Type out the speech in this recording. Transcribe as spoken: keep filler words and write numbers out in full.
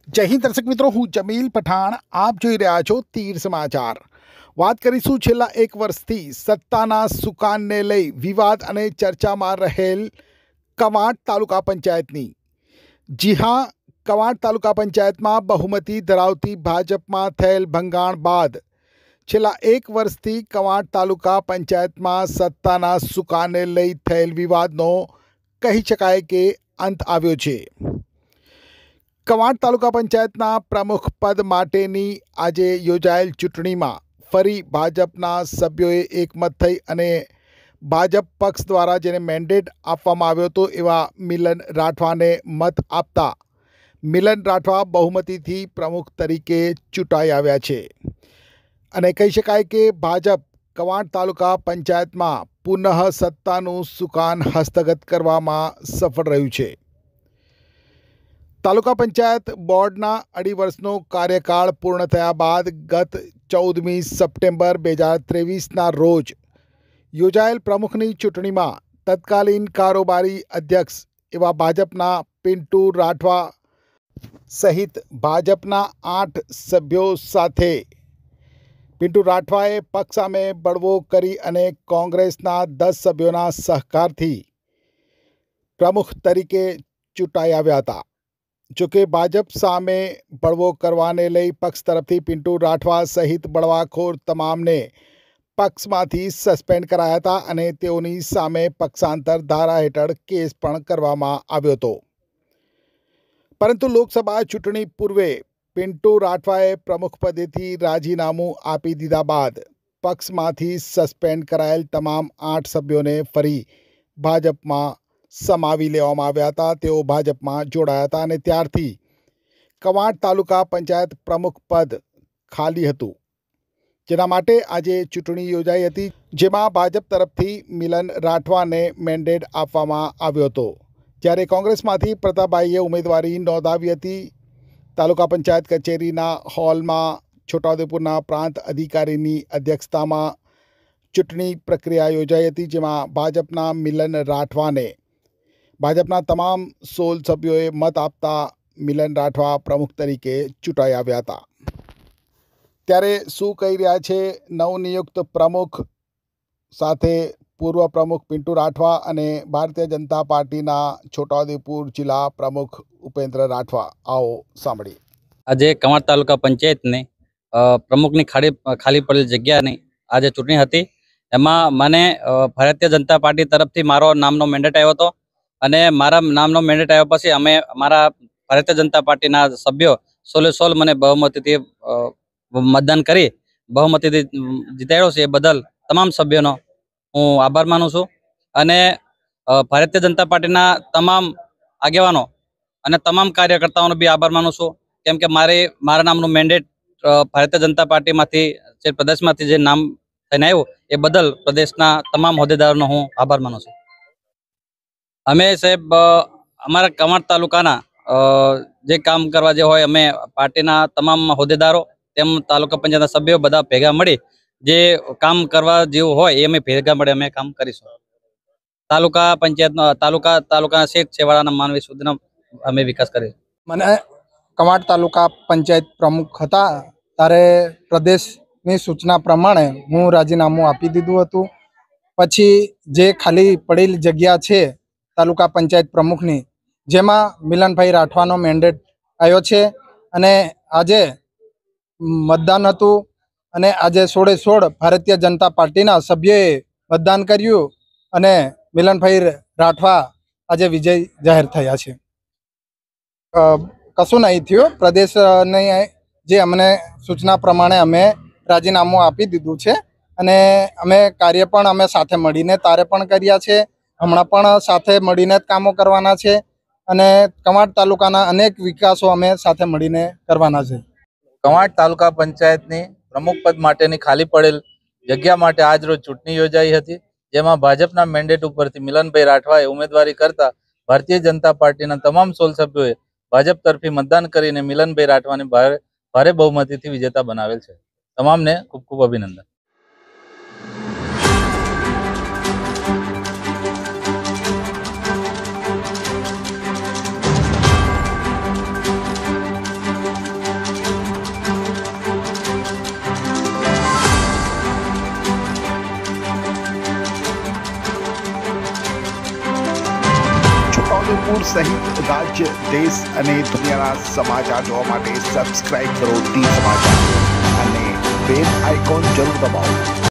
જય હિન્દ દર્શક મિત્રો, હું જમીલ પઠાણ. આપ જોઈ રહ્યા છો તીર સમાચાર. વાત કરીશું છેલ્લા એક વર્ષથી સત્તાના સુકાનને લઈ વિવાદ અને ચર્ચામાં રહેલ કવાંટ તાલુકા પંચાયતની. જી હા, કવાંટ તાલુકા પંચાયતમાં બહુમતી ધરાવતી ભાજપમાં થયેલ ભંગાણ બાદ છેલ્લા એક વર્ષથી કવાંટ તાલુકા પંચાયતમાં સત્તાના સુકાનને લઈ થયેલ વિવાદનો કહી શકાય કે અંત આવ્યો છે. કવાંટ તાલુકા પંચાયતના પ્રમુખ પદ માટેની આજે યોજાયેલ ચૂંટણીમાં ફરી ભાજપના સભ્યોએ એકમત થઈ અને ભાજપ પક્ષ દ્વારા જેને મેન્ડેટ આપવામાં આવ્યો હતો એવા મિલન રાઠવાને મત આપતા મિલન રાઠવા બહુમતીથી પ્રમુખ તરીકે ચૂંટાઈ આવ્યા છે. અને કહી શકાય કે ભાજપ કવાંટ તાલુકા પંચાયતમાં પુનઃ સત્તાનું સુકાન હસ્તગત કરવામાં સફળ રહ્યું છે. તાલુકા પંચાયત બોર્ડના અઢી વર્ષનો કાર્યકાળ પૂર્ણ થયા બાદ ગત ચૌદમી સપ્ટેમ્બર બે હજાર ત્રેવીસના રોજ યોજાયેલ પ્રમુખની ચૂંટણીમાં તત્કાલીન કારોબારી અધ્યક્ષ એવા ભાજપના પિન્ટુ રાઠવા સહિત ભાજપના આઠ સભ્યો સાથે પિન્ટુ રાઠવાએ પક્ષ સામે બળવો કરી અને કોંગ્રેસના દસ સભ્યોના સહકારથી પ્રમુખ તરીકે ચૂંટાઈ આવ્યા હતા. જોકે ભાજપ સામે બળવો કરવાને લઈ પક્ષ તરફથી પિન્ટુ રાઠવા સહિત બળવાખોર તમામને પક્ષમાંથી સસ્પેન્ડ કરાયા હતા અને તેઓની સામે પક્ષાંતર ધારા હેઠળ કેસ પણ કરવામાં આવ્યો હતો. પરંતુ લોકસભા ચૂંટણી પૂર્વે પિન્ટુ રાઠવાએ પ્રમુખ પદેથી રાજીનામું આપી દીધા બાદ પક્ષમાંથી સસ્પેન્ડ કરાયેલ તમામ આઠ સભ્યોને ફરી ભાજપમાં સમાવી લેવામાં આવ્યા હતા. તેઓ ભાજપમાં જોડાયા હતા અને ત્યારથી કવાંટ તાલુકા પંચાયત પ્રમુખ પદ ખાલી હતું, જેના માટે આજે ચૂંટણી યોજાઈ હતી, જેમાં ભાજપ તરફથી મિલન રાઠવાને મેન્ડેટ આપવામાં આવ્યો હતો, જ્યારે કોંગ્રેસમાંથી પ્રતાપભાઈએ ઉમેદવારી નોંધાવી હતી. તાલુકા પંચાયત કચેરીના હોલમાં છોટાઉદેપુરના પ્રાંત અધિકારીની અધ્યક્ષતામાં ચૂંટણી પ્રક્રિયા યોજાઈ હતી, જેમાં ભાજપના મિલન રાઠવાને ભાજપના તમામ સોળ સભ્યોએ મત આપતા મિલન રાઠવા પ્રમુખ તરીકે ચૂંટાઈ આવ્યા હતા. ત્યારે શું કહી રહ્યા છે નવનિયુક્ત પ્રમુખ સાથે પૂર્વ પ્રમુખ પિન્ટુ રાઠવા અને ભારતીય જનતા પાર્ટીના છોટાઉદેપુર જિલ્લા પ્રમુખ ઉપેન્દ્ર રાઠવા? આવો સાંભળીએ. આજે કવાંટ તાલુકા પંચાયતની પ્રમુખની ખાલી ખાલી પડેલી જગ્યાની આજે ચૂંટણી હતી. એમાં મને ભારતીય જનતા પાર્ટી તરફથી મારો નામનો મેન્ડેટ આવ્યો હતો અને મારા નામનો મેન્ડેટ આવ્યા પછી અમે મારા ભારતીય જનતા પાર્ટીના સભ્યો સોલે સોલ મને બહુમતીથી મતદાન કરી બહુમતીથી જીતાડ્યો છે. એ બદલ તમામ સભ્યોનો હું આભાર માનું છું અને ભારતીય જનતા પાર્ટીના તમામ આગેવાનો અને તમામ કાર્યકર્તાઓનો બી આભાર માનું છું, કેમ કે મારે મારા નામનું મેન્ડેટ ભારતીય જનતા પાર્ટીમાંથી જે પ્રદેશમાંથી જે નામ થઈને આવ્યું એ બદલ પ્રદેશના તમામ હોદ્દેદારોનો હું આભાર માનું છું. અમે સાહેબ અમારા કવાંટ તાલુકાના જે કામ કરવા જે હોય અમે પાર્ટીના તમામ હોદ્દેદારો તેમ તાલુકા પંચાયતના સભ્યો બધા ભેગા મળી જે કામ કરવા જેવું હોય એ અમે ભેગા મળી અમે કામ કરીશું. તાલુકા પંચાયતનો તાલુકા તાલુકાના શેખ છેવાડાના માનવી સુધીનો અમે વિકાસ કરીશું. મને કવાંટ તાલુકા પંચાયત પ્રમુખ હતા ત્યારે પ્રદેશની સૂચના પ્રમાણે હું રાજીનામું આપી દીધું હતું. પછી જે ખાલી પડેલી જગ્યા છે તાલુકા પંચાયત પ્રમુખની, જેમાં મિલનભાઈ રાઠવાનો મેન્ડેટ આવ્યો છે અને આજે મતદાન હતું અને આજે સોળે સોળ ભારતીય જનતા પાર્ટીના સભ્યોએ મતદાન કર્યું અને મિલનભાઈ રાઠવા આજે વિજય જાહેર થયા છે. કશું નહીં થયું. પ્રદેશની જે અમને સૂચના પ્રમાણે અમે રાજીનામું આપી દીધું છે અને અમે કાર્ય પણ અમે સાથે મળીને તારે પણ કર્યા છે. હમણાં પણ સાથે મળીને જ કામો કરવાના છે અને કવાંટ તાલુકાના અનેક વિકાસો અમે સાથે મળીને કરવાના છે. કવાંટ તાલુકા પંચાયતની પ્રમુખ પદ માટેની ખાલી પડેલ જગ્યા માટે આજ રોજ ચૂંટણી યોજાઈ હતી, જેમાં ભાજપના મેન્ડેટ ઉપરથી મિલનભાઈ રાઠવાએ ઉમેદવારી કરતા ભારતીય જનતા પાર્ટીના તમામ સોળ સભ્યોએ ભાજપ તરફી મતદાન કરીને મિલનભાઈ રાઠવાને ભારે ભારે બહુમતીથી વિજેતા બનાવેલ છે. તમામને ખૂબ ખૂબ અભિનંદન. છોટાઉદેપુર સહિત રાજ્ય દેશ અને દુનિયાના સમાચાર જોવા માટે સબસ્ક્રાઇબ કરો ટી સમાચાર અને બેલ આઇકોન જરૂર દબાવો।